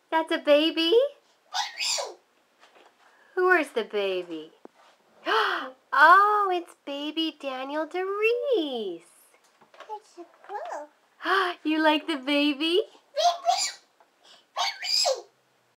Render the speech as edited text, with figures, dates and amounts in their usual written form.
That's a baby? Where's the baby? Oh, it's baby Daniel.AVI. It's cool. You like the baby?